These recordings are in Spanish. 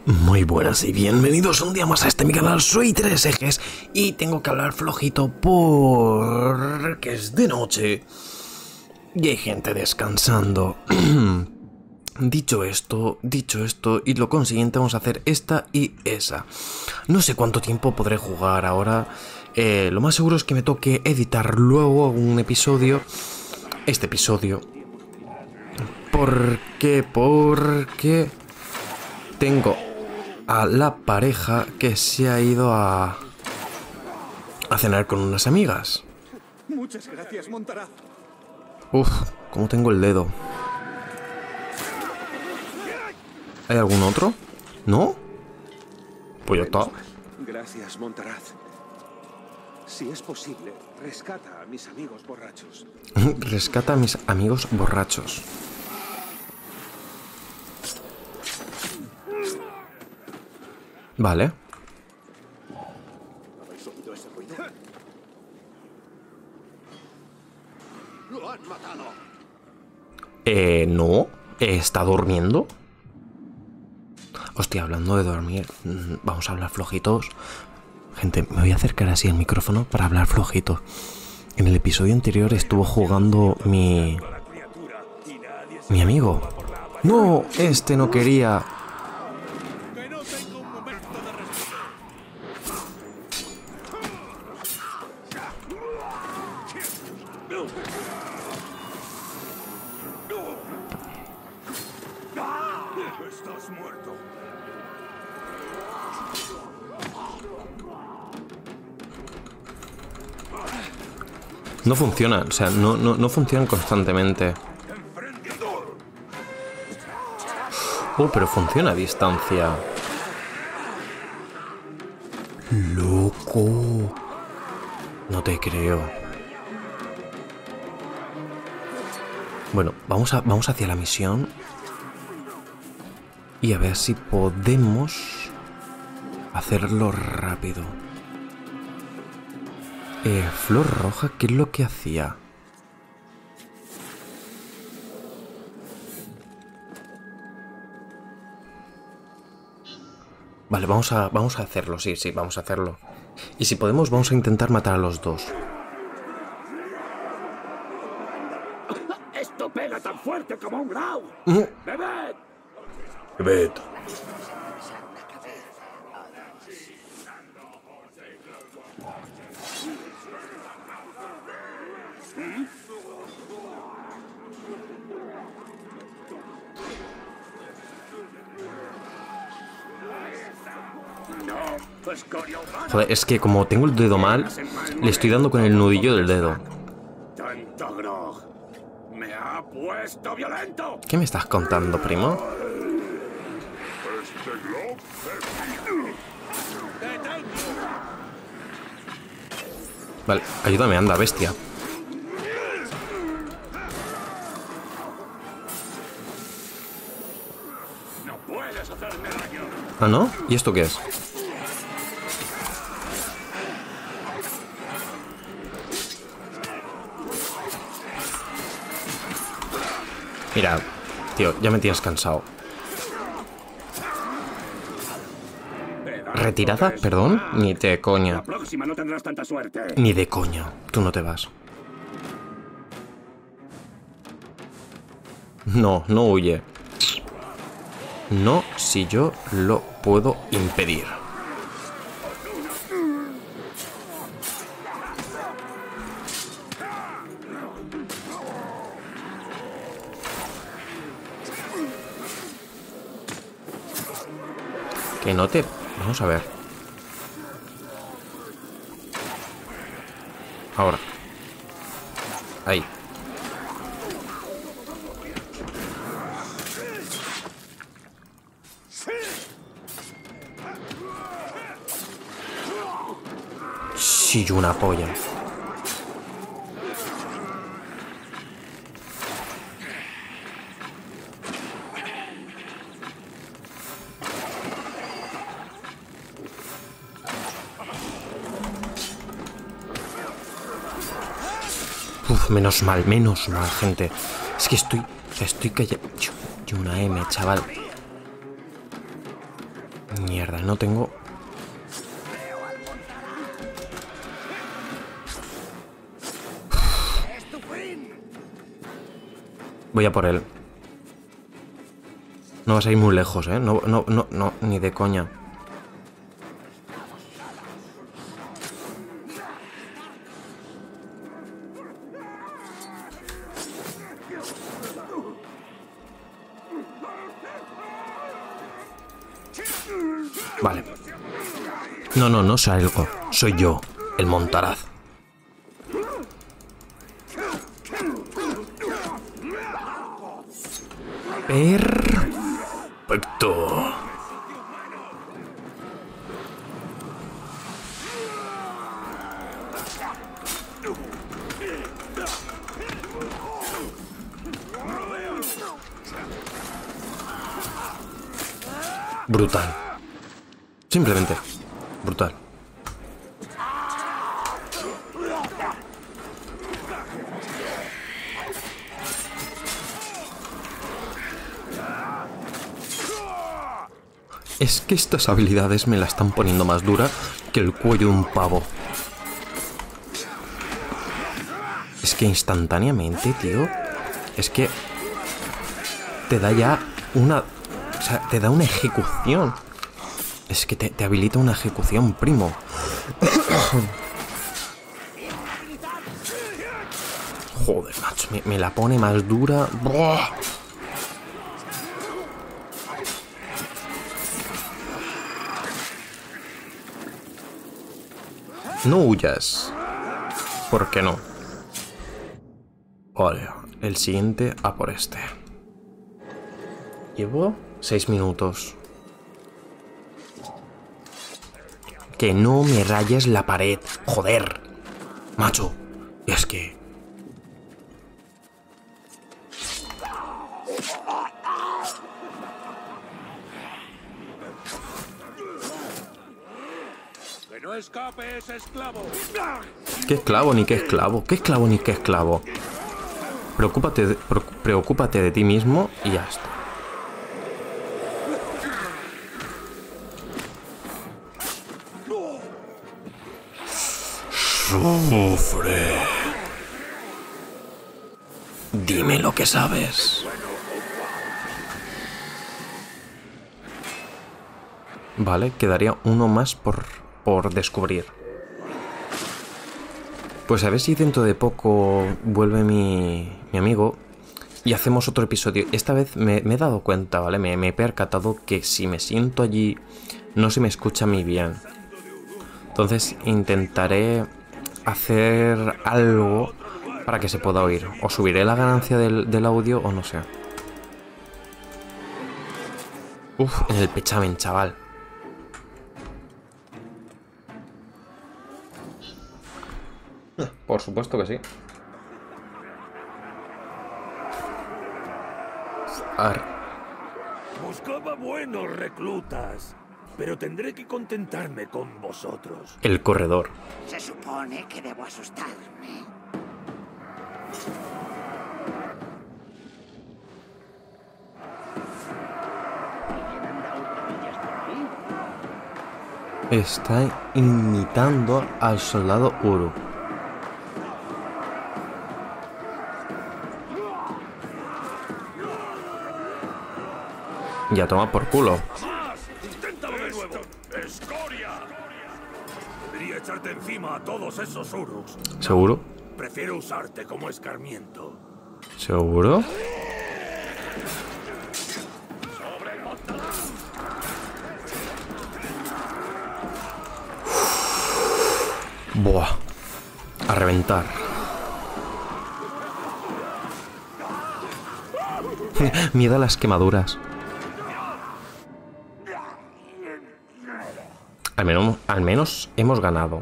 Muy buenas y bienvenidos un día más a este mi canal. Soy Tres Ejes y tengo que hablar flojito porque es de noche y hay gente descansando. Dicho esto, y lo consiguiente vamos a hacer esta y esa. No sé cuánto tiempo podré jugar ahora. Lo más seguro es que me toque editar luego un episodio. Este episodio. ¿Por qué? Porque tengo a la pareja que se ha ido a cenar con unas amigas. Muchas gracias, Montaraz. Uf, cómo tengo el dedo. ¿Hay algún otro? ¿No? Pues ya está. Gracias, Montaraz. Si es posible, rescata a mis amigos borrachos. Rescata a mis amigos borrachos. Vale. ¿Habéis oído ese ruido? ¡Lo han matado! No. ¿Está durmiendo? Hostia, hablando de dormir, vamos a hablar flojitos. Gente, me voy a acercar así al micrófono para hablar flojito. En el episodio anterior estuvo jugando mi amigo. No, este no quería. Estás muerto. No funciona, o sea, no funcionan constantemente. Pero funciona a distancia. ¡Loco! No te creo. Bueno, vamos hacia la misión. Y a ver si podemos hacerlo rápido. Flor roja, ¿qué es lo que hacía? Vale, vamos a hacerlo, sí, vamos a hacerlo. Y si podemos, vamos a intentar matar a los dos. ¡Esto pega tan fuerte como un grau! ¡Bebed! ¡Bebed! Joder, es que como tengo el dedo mal, le estoy dando con el nudillo del dedo. ¡Tanto grog! ¡Me ha puesto violento! ¿Qué me estás contando, primo? Vale, ayúdame, anda, bestia. ¡No puedes hacerme daño! ¿Ah, no? ¿Y esto qué es? Mira, tío, ya me tienes cansado. ¿Retirada? ¿Perdón? Ni de coña. La próxima no tendrás tanta suerte. Ni de coña. Tú no te vas. No, no huye. No, si yo lo puedo impedir. Que no te... Vamos a ver. Ahora. Ahí. Sí, una polla. Uf, menos mal, gente. Es que estoy callado. Yo una M, chaval. Mierda, no tengo... Voy a por él. No vas a ir muy lejos, ¿eh? No, ni de coña. Vale. No salgo. Soy yo, el Montaraz. Perfecto. Brutal. Simplemente brutal. Es que estas habilidades me la están poniendo más dura que el cuello de un pavo. Es que instantáneamente, tío, es que te da ya una... O sea, te da una ejecución. Es que te habilita una ejecución, primo. Joder, macho, me la pone más dura. ¡Buah! No huyas. ¿Por qué no? Vale, el siguiente a por este. Llevo 6 minutos. Que no me rayes la pared. Joder. Macho. Es que... ¡Que no escape ese esclavo! ¿Qué esclavo ni qué esclavo? ¿Qué esclavo ni qué esclavo? Preocúpate de ti mismo y ya está. Sufre. Dime lo que sabes. Vale, quedaría uno más por descubrir. Pues a ver si dentro de poco vuelve mi amigo y hacemos otro episodio. Esta vez me he dado cuenta, ¿vale? Me he percatado que si me siento allí no se me escucha muy bien. Entonces intentaré hacer algo para que se pueda oír. O subiré la ganancia del audio o no sé. Uf, en el pechamen, chaval. Por supuesto que sí. Buscaba buenos reclutas, pero tendré que contentarme con vosotros. El corredor. Se supone que debo asustarme. Está imitando al soldado Uru. Ya toma por culo. ¡Inténtalo de nuevo! ¡Escoria! Podría echarte encima a todos esos Urus. ¿Seguro? Prefiero usarte como escarmiento. ¿Seguro? Buah. A reventar. Miedo a las quemaduras. Al menos hemos ganado.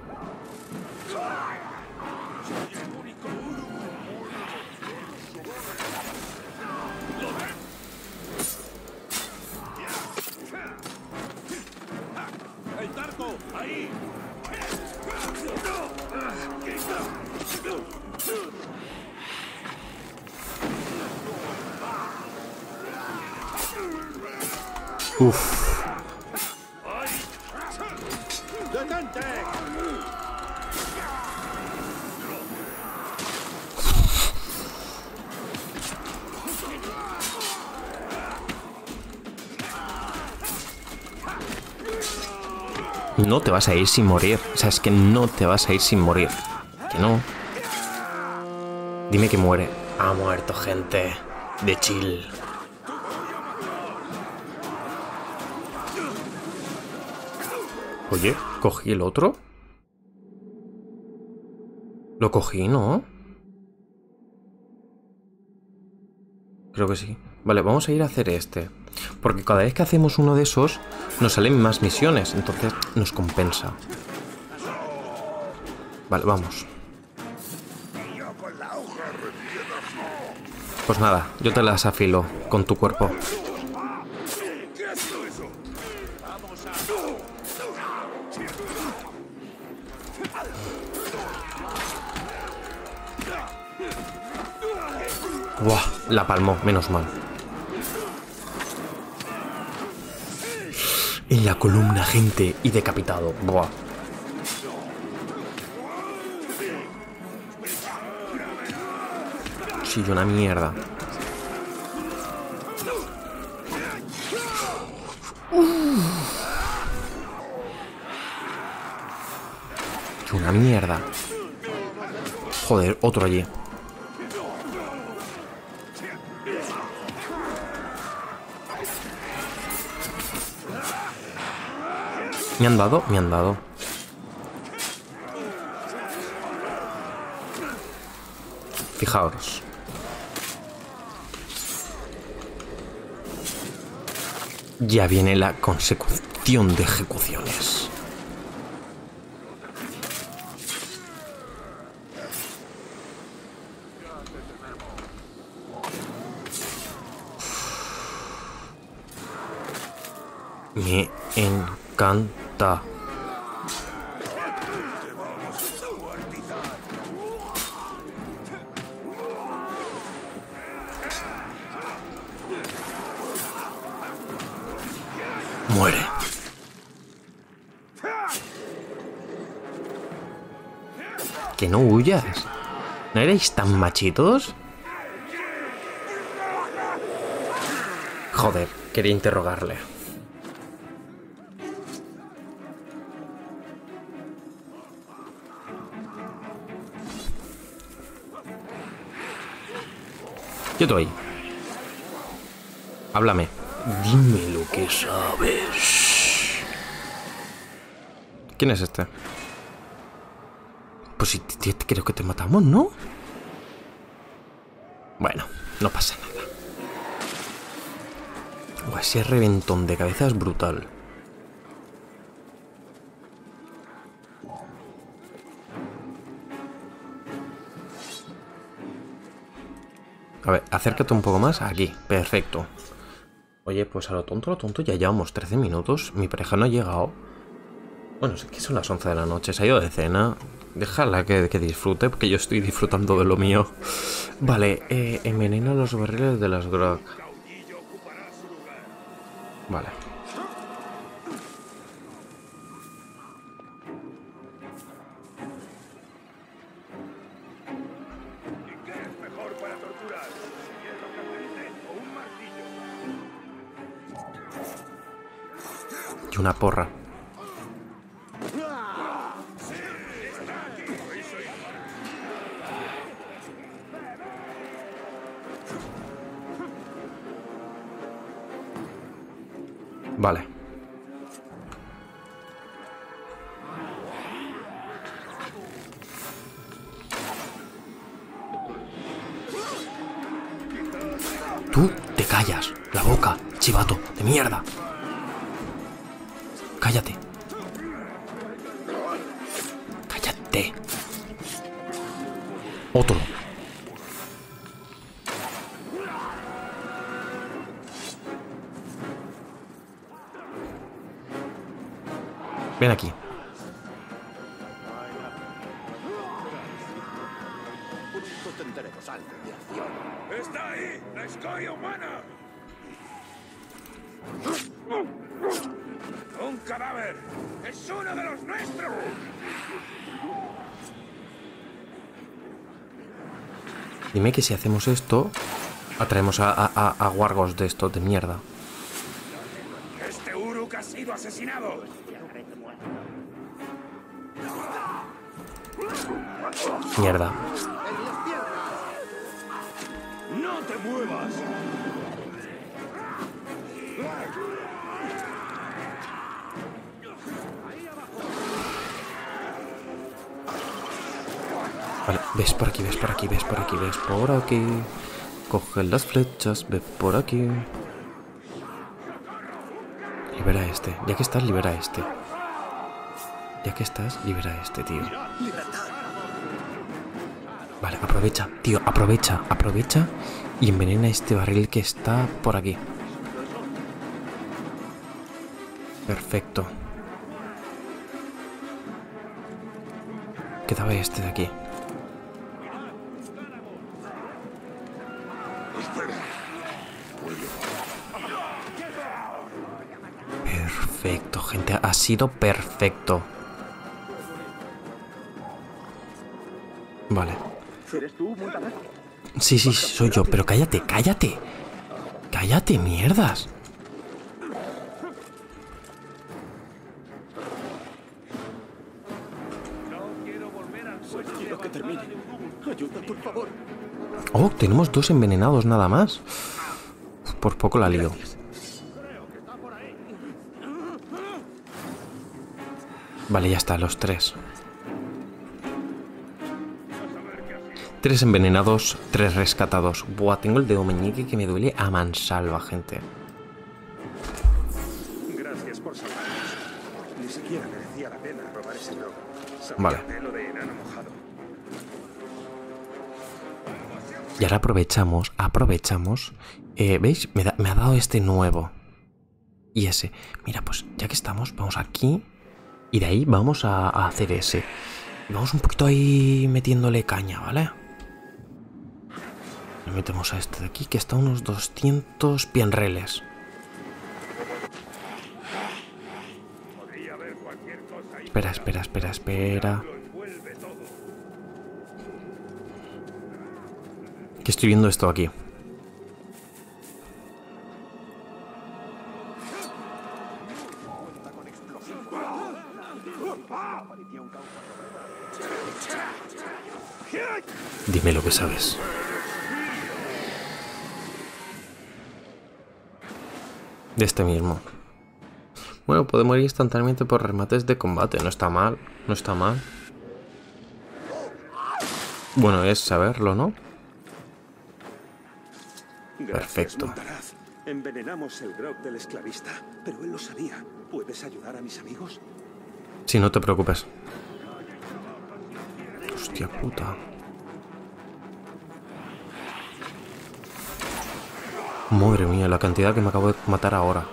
¡El Tarco! ¡Ahí! Uf. ¡Detente! No te vas a ir sin morir. O sea, es que no te vas a ir sin morir. Que no. Dime que muere. Ha muerto, gente. De chill. Oye, ¿cogí el otro? Lo cogí, ¿no? Creo que sí. Vale, vamos a ir a hacer este. Porque cada vez que hacemos uno de esos, nos salen más misiones. Entonces nos compensa. Vale, vamos. Pues nada, yo te las afilo con tu cuerpo. Buah, la palmó, menos mal. En la columna, gente, y decapitado. Buah. Sí, una mierda. Una mierda. Joder, otro allí. Me han dado, me han dado. Fijaos. Ya viene la consecución de ejecuciones. Me encanta. Muere. Que no huyas. ¿No erais tan machitos? Joder, quería interrogarle. Yo estoy. Háblame. Dime lo que sabes. ¿Quién es este? Pues si creo que te matamos, ¿no? Bueno, no pasa nada. Buah, ese reventón de cabeza es brutal. A ver, acércate un poco más. Aquí, perfecto. Oye, pues a lo tonto, ya llevamos 13 minutos. Mi pareja no ha llegado. Bueno, es que son las 11 de la noche. Se ha ido de cena. Déjala que disfrute, porque yo estoy disfrutando de lo mío. Vale, envenena los barriles de las Grog. Vale. Y una porra. Vale. Tú te callas la boca, chivato de mierda. Cállate. Cállate. Otro. Ven aquí. Tendremos algo de acción. ¡Está ahí! ¡La escoria humana! un cadáver! ¡Es uno de los nuestros! Dime que si hacemos esto, atraemos a wargos de estos de mierda. ¡Este Uruk ha sido asesinado! Mierda. ¡No te muevas! Vale, ves por aquí, ves por aquí, ves por aquí, ves por aquí. Coge las flechas, ve por aquí. Libera a este. Ya que estás, libera a este. Ya que estás, libera a este, tío. Vale, aprovecha, tío, aprovecha, aprovecha y envenena este barril que está por aquí. Perfecto. Quedaba este de aquí. Perfecto, gente, ha sido perfecto. Vale. Sí, sí, soy yo, pero cállate, cállate. Cállate, mierdas. Quiero que termine. Ayuda, por favor. Oh, tenemos 2 envenenados nada más. Por poco la lío. Vale, ya está, los 3. 3 envenenados, 3 rescatados. Buah, tengo el dedo meñique que me duele a mansalva, gente. Gracias por salvarnos. Ni siquiera merecía la pena robar ese drog. Vale. Pelo de enano mojado. Y ahora aprovechamos. ¿Veis? Me ha dado este nuevo. Y ese. Mira, pues ya que estamos, vamos aquí. Y de ahí vamos a hacer ese. Vamos un poquito ahí metiéndole caña, ¿vale? Le metemos a este de aquí, que está a unos 200 pienreles. Espera. Que estoy viendo esto aquí. Dime lo que sabes. De este mismo. Bueno, puede morir instantáneamente por remates de combate. No está mal, no está mal. Bueno, es saberlo, ¿no? Perfecto. Montaraz. Envenenamos el grog del esclavista, pero él lo sabía. ¿Puedes ayudar a mis amigos? Sí, no te preocupes. Hostia puta. Madre mía, la cantidad que me acabo de matar ahora.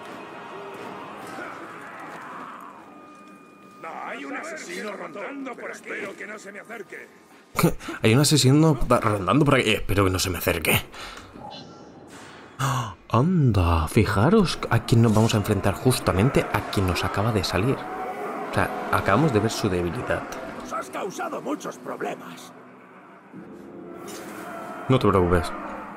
Hay un asesino rondando por aquí. Espero que no se me acerque. Hay un asesino rondando por aquí. Espero que no se me acerque. Anda, fijaros a quién nos vamos a enfrentar, justamente a quien nos acaba de salir. O sea, acabamos de ver su debilidad. Nos has causado muchos problemas. No te preocupes.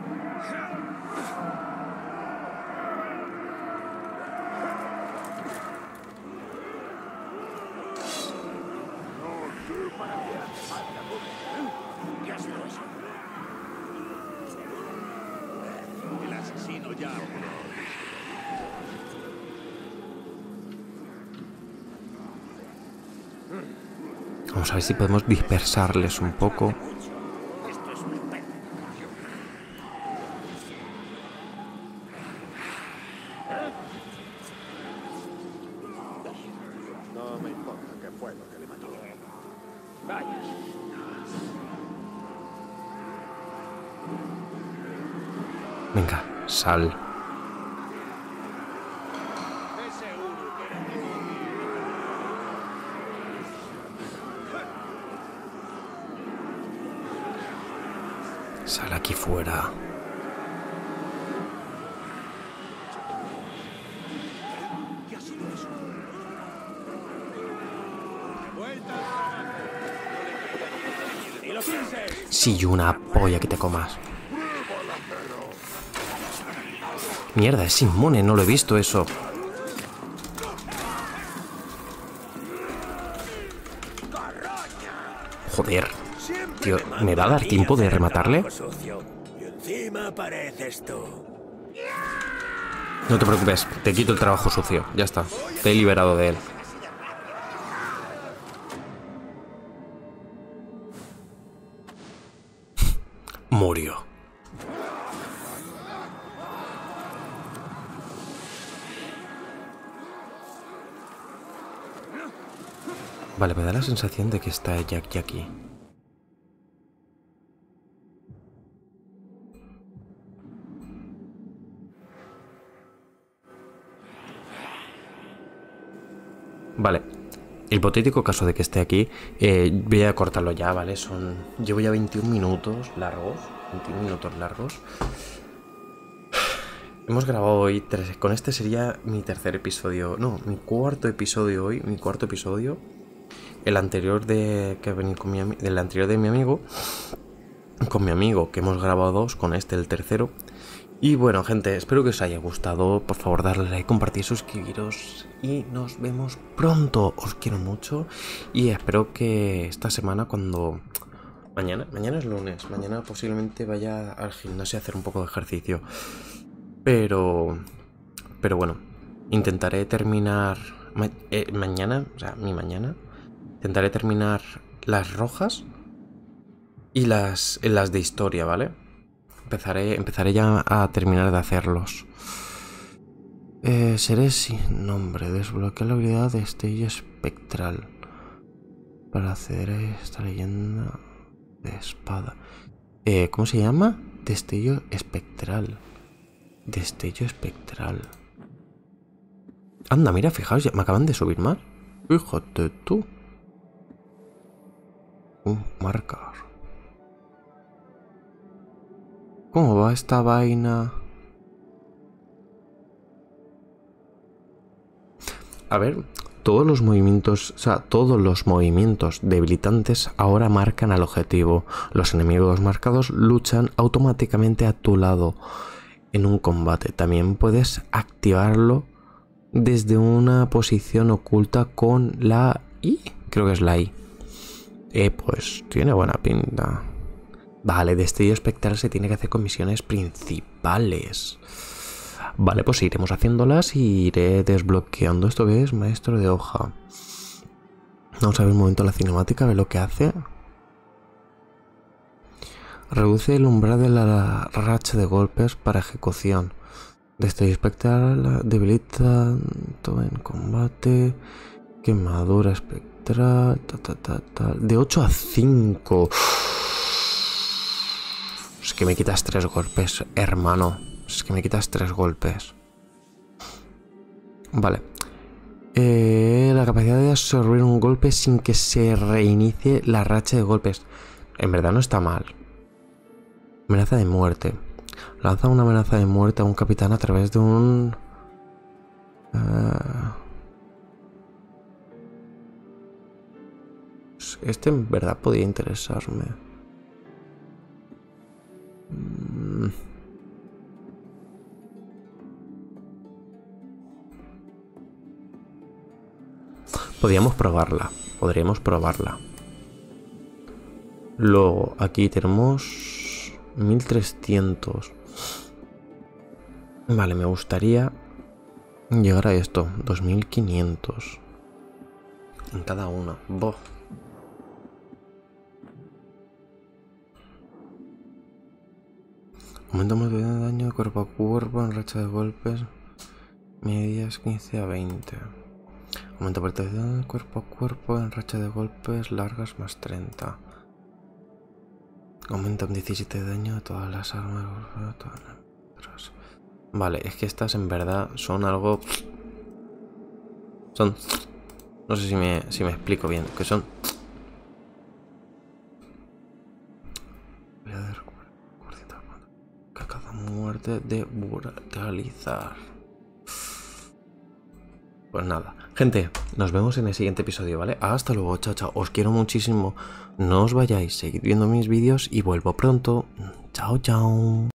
El asesino ya. Vamos a ver si podemos dispersarles un poco. No me importa qué fue lo que le mató. Venga, sal. Sal aquí fuera. ¿Qué ha sido eso? Sí, una polla que te comas. Mierda, es inmune, no lo he visto eso. Joder. Tío, ¿me va a dar tiempo de rematarle? Y encima apareces tú. No te preocupes, te quito el trabajo sucio. Ya está, te he liberado de él. Murió. Vale, me da la sensación de que está Jack ya aquí. Vale, hipotético caso de que esté aquí, voy a cortarlo ya, ¿vale? Llevo ya 21 minutos largos. 21 minutos largos. Hemos grabado hoy 3. Con este sería mi tercer episodio. No, mi cuarto episodio hoy. Mi cuarto episodio. El anterior de que venía con el anterior de mi amigo. Con mi amigo, que hemos grabado 2. Con este, el tercero. Y bueno, gente, espero que os haya gustado. Por favor, darle like, compartir, suscribiros. Y nos vemos pronto. Os quiero mucho. Y espero que esta semana cuando... Mañana es lunes. Mañana posiblemente vaya al gimnasio a hacer un poco de ejercicio. Pero bueno, intentaré terminar... mañana, o sea, mi mañana... Intentaré terminar las rojas. Y las de historia, ¿vale? Empezaré ya a terminar de hacerlos. Seré sin nombre. Desbloquea la habilidad de destello espectral. Para acceder a esta leyenda de espada. ¿Cómo se llama? Destello espectral. Destello espectral. Anda, mira, fijaos, ya me acaban de subir más. Fíjate tú. Marcar. ¿Cómo va esta vaina? A ver, todos los movimientos debilitantes ahora marcan al objetivo. Los enemigos marcados luchan automáticamente a tu lado en un combate. También puedes activarlo desde una posición oculta con la I. Creo que es la I. Pues tiene buena pinta. Vale, destello espectral se tiene que hacer con misiones principales. Vale, pues iremos haciéndolas y iré desbloqueando. ¿Esto qué es? Maestro de hoja. Vamos a ver un momento la cinemática, a ver lo que hace. Reduce el umbral de la racha de golpes para ejecución. Destello espectral debilita todo en combate. Quemadura espectral. De 8 a 5. Es que me quitas 3 golpes, hermano. Es que me quitas 3 golpes. Vale. La capacidad de absorber un golpe sin que se reinicie la racha de golpes. En verdad no está mal. Amenaza de muerte. Lanza una amenaza de muerte a un capitán a través de un... Este en verdad podría interesarme. Podríamos probarla. Luego aquí tenemos 1300. Vale, me gustaría llegar a esto, 2500 en cada una. Boh. Aumenta más de daño de cuerpo a cuerpo en racha de golpes medias 15 a 20. Aumenta protección de cuerpo a cuerpo en racha de golpes largas más 30. Aumenta un 17 de daño de todas las armas. Vale, es que estas en verdad son algo... No sé si me explico bien. Que son... Cada muerte de brutalizar. Pues nada, gente, nos vemos en el siguiente episodio, ¿vale? Hasta luego, chao, chao. Os quiero muchísimo. No os vayáis, seguid viendo mis vídeos y vuelvo pronto. Chao, chao.